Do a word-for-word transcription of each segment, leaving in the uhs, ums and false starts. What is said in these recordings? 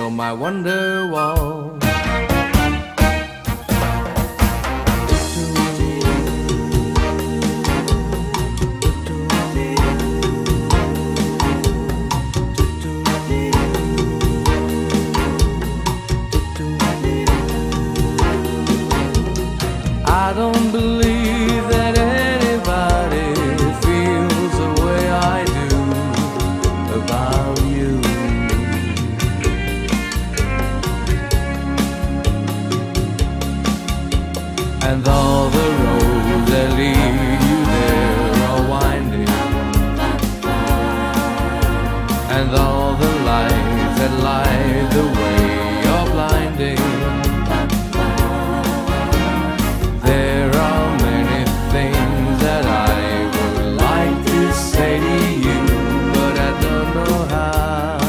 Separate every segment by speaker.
Speaker 1: You're my wonder wall. I don't believe that anybody feels the way I do about you. And all the roads that lead you there are winding, and all the lights that light the way are blinding. There are many things that I would like to say to you, but I don't know how.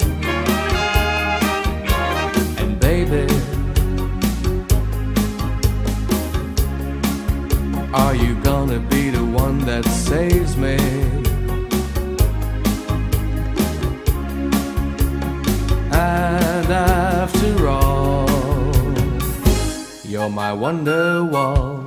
Speaker 1: And baby, are you gonna be the one that saves me? And after all, you're my wonder wall.